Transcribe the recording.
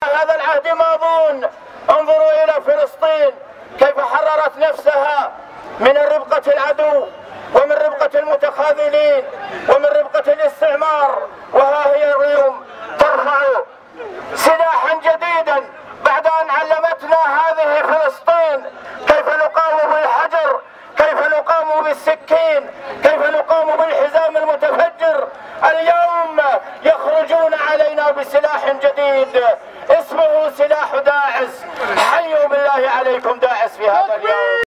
هذا العهد ماضون. انظروا إلى فلسطين كيف حررت نفسها من ربقة العدو ومن ربقة المتخاذلين ومن ربقة الاستعمار، وها هي اليوم ترفع سلاحا جديدا بعد أن علمتنا هذه فلسطين كيف نقاوم بالحجر، كيف نقاوم بالسكين، كيف نقاوم بالحزام المتفجر. اليوم يخرجون علينا بسلاح جديد اسمه سلاح داعس. حيوا بالله عليكم داعس في هذا اليوم.